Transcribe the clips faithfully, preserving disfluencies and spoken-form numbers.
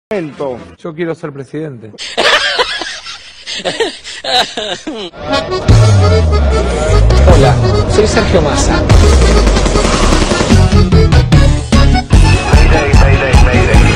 Yo quiero ser presidente. Hola, soy Sergio Massa. Mayday, mayday, mayday.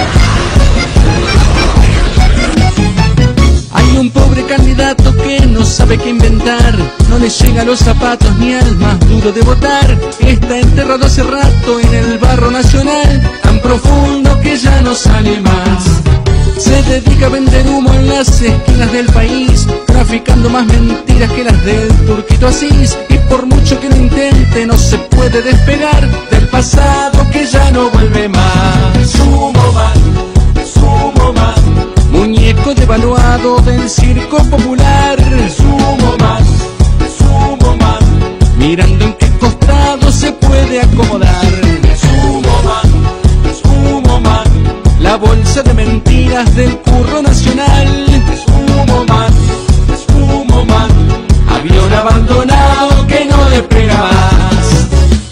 Hay un pobre candidato que no sabe qué inventar, no le llega a los zapatos ni al más duro de votar. Está enterrado hace rato en el barro nacional, tan profundo que ya no sale más. Se dedica a vender humo en las esquinas del país, traficando más mentiras que las del Turquito Asís. Y por mucho que lo intente no se puede despegar del pasado que ya no vuelve más. Sumo man, sumo man, muñeco devaluado del circo popular. Sumo man, sumo man, mirando en qué costado se puede acomodar. Sumo man, sumo man, la bolsa de mentiras del curro nacional. Sumo man, sumo man, avión abandonado que no despega más.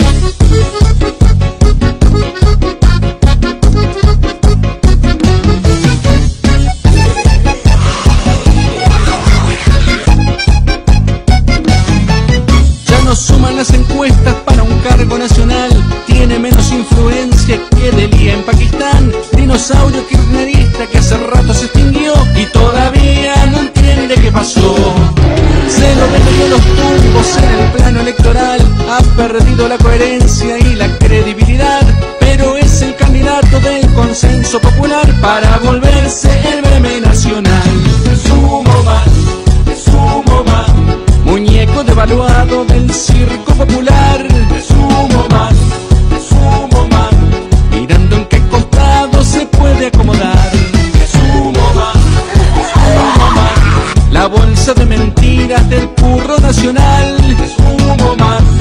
Ya no suman las encuestas para un cargo nacional, tiene menos influencia que Delhi en Pakistán. Dinosaurio kirchnerista que hace rato se extinguió y todavía no entiende qué pasó. Se lo vendió los tumbos en el plano electoral, ha perdido la coherencia y la credibilidad, pero es el candidato del consenso popular para volverse el meme nacional. Sumo man, sumo man, muñeco devaluado del circo popular. Sumo man, sumo man, mirando en qué costado se puede acomodar. Sumo man, sumo man, la bolsa de mentiras del curro nacional. Sumo man,